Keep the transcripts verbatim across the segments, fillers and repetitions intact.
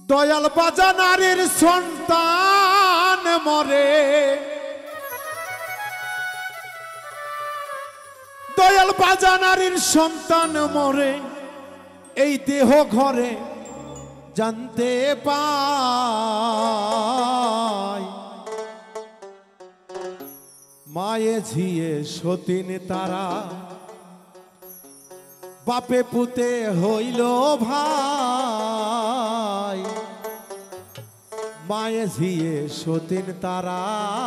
দয়াল বাজা নারীর সন্তান মরে, দয়াল বাজা নারীর সন্তান মরে, এই দেহ ঘরে জানতে পাই মায়ে ঝিয়ে সতীন তারা, বাপে পুতে হইল ভাই, মায়ে ঝিয়ে সতীন তারা।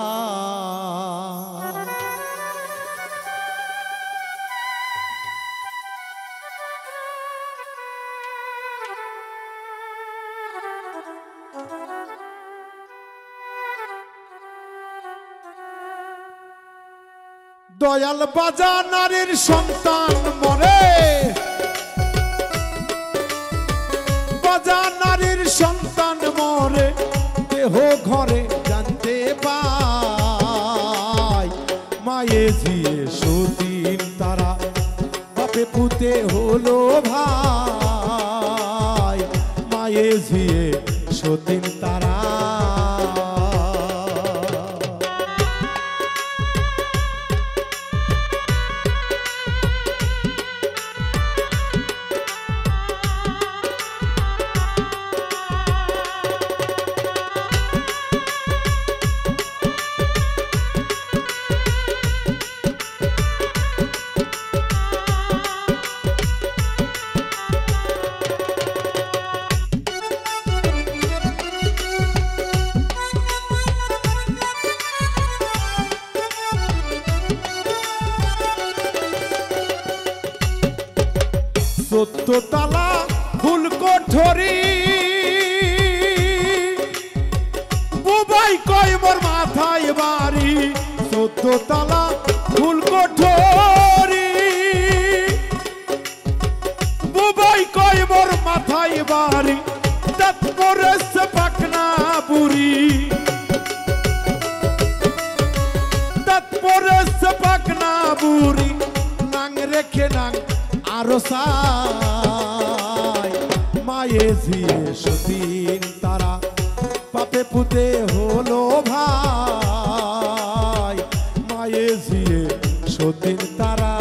দয়াল বাজা নারীর সন্তান মরে, বাজা নারীর সন্তান মরে, দেহ ঘরে জানতে পাই মায়ে ঝিয়ে সতীন তারা, বাপে পুতে হলো ভাই, মায়ে ঝিয়ে সতীন তারা। চোদ্দ তালা ফুল কোঠরি, বুবাই কয় মোর মাথায় বাড়ি, চোদ্দ তালা ফুল কোঠরি, বুবাই কয় মোর মাথায় বাড়ি, দাঁত পড়েছে পাকনা বুড়ি, দাঁত পড়েছে পাকনা বুড়ি, নাং রেখে নাং আরো সাই মায়ে ঝিয়ে সতীন তারা, বাপে পুতে হলো ভাই, মায়ে ঝিয়ে সতীন তারা।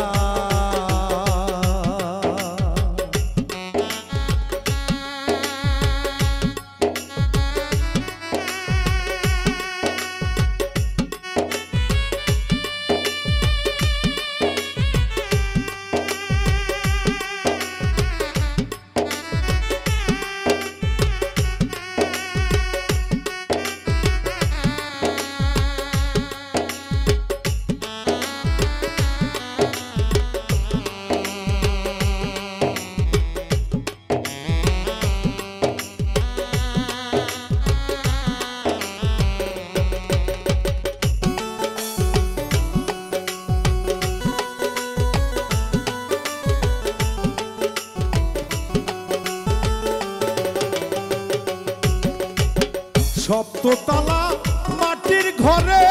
সপ্ততলা মাটির ঘরে,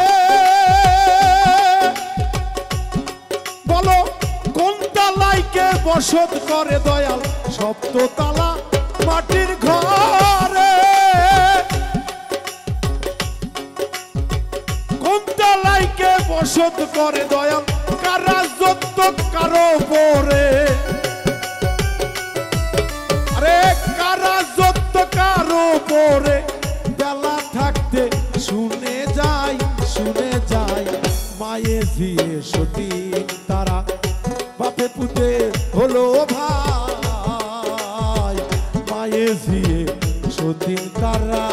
বলো কোন তালাইকে বসত করে দয়াল, সপ্ততলা মাটির ঘরে, কোন তালাইকে বসত করে দয়াল, কারা যত কারো পরে, আরে কারা যত কারো পরে, বেলা থাকতে শুনে যাই শুনে যাই মায়ে ঝিয়ে সতীন তারা, বাপে পুতে হলো ভাই, মায়ে ঝিয়ে সতীন তারা।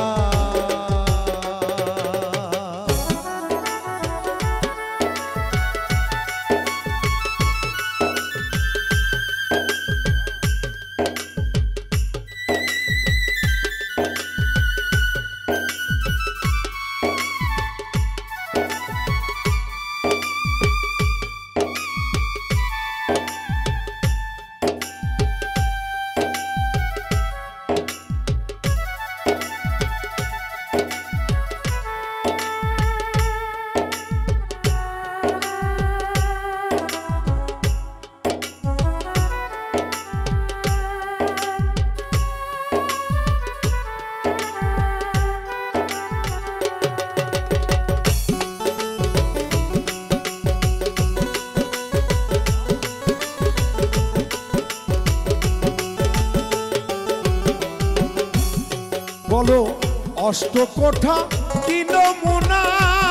অষ্টকোঠা কি নমুনা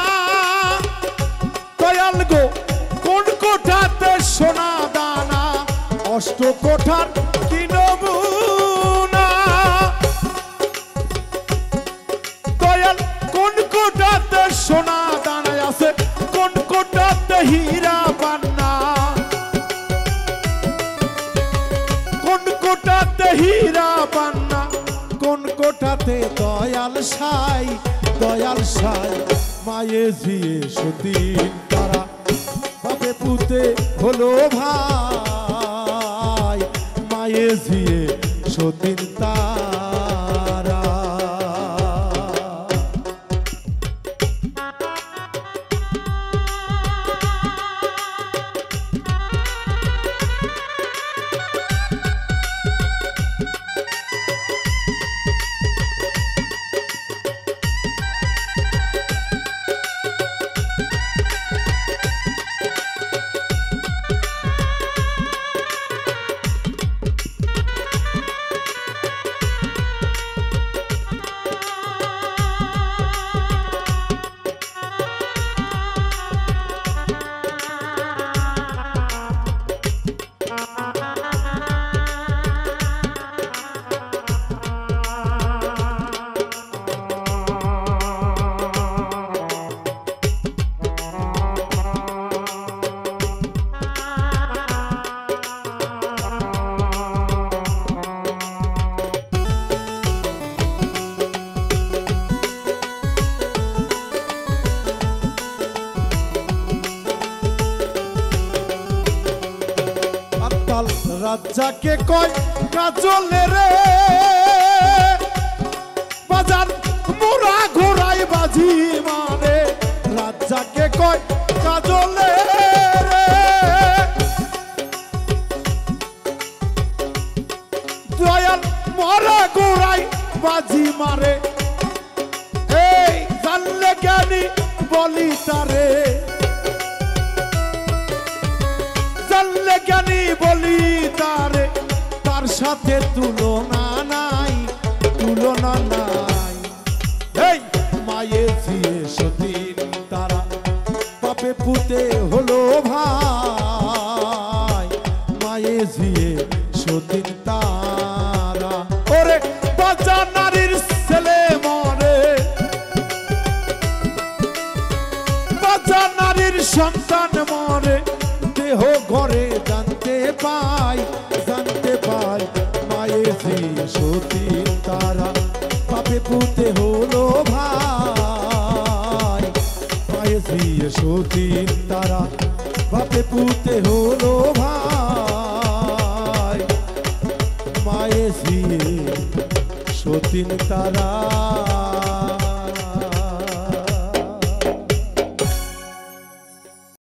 দয়াল গো কোন কোঠাতে সোনা দানা অষ্টকোঠার কি নমুনা দয়াল কোন কোঠাতে সোনা দানা আছে কোন কোঠাতে হীরা পান্না কোন কোঠাতে হীরা পান্না কোন কোঠাতে দয়াল সাই দয়াল সাই মায়ে ঝিয়ে সতীন তারা বাপে পুতে হলো ভাই মায়ে ঝিয়ে সতীন তারা রাজাকে কয় কাজলে রে বাজার মোরা ঘোড়াই বাজি মানে রাজাকে কয় কাজলে রে দয়াল মোরা ঘোড়াই বাজি মারে এই জানলে জ্ঞানী বলি তারে জানলে জ্ঞানী বলি তারে তার সাথে তুলনা নাই তুলনা নাই এই মায়ে ঝিয়ে সতীন তারা বাপে পুতে হলো ভাই মায়ে ঝিয়ে সতীন তারা ওরে বাজা নারীর ছেলে মরে বাজা নারীর সন্তান মরে দেহ ঘরে জানতে পাই জানতে পাই মায়ে ঝিয়ে সতীন তারা বাপে পুতে হলো ভাই মায়ে ঝিয়ে সতীন তারা বাপে পুতে হলো ভাই মায়ে ঝিয়ে সতীন তারা।